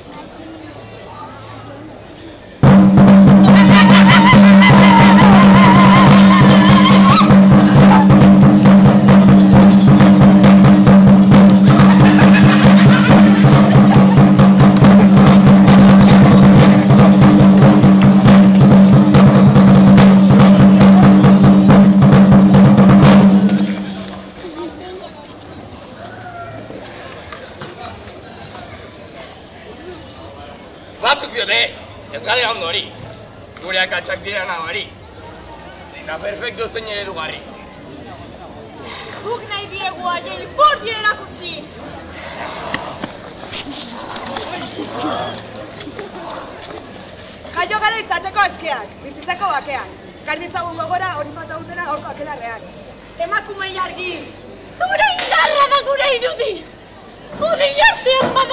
Batzuk diote, ez garela ondo hori. Gure akatsak dira nabari. Zein da perfektu zein eredugarri. Guk nahi diegu haiei bordien erakutsi. Jaio gara izateko askeak, bizitzeko bakean. Garditzagun gogora hori falta dutena horko akelarrean. Emakumei argi, zure indarra da gure irudi. Gure jartean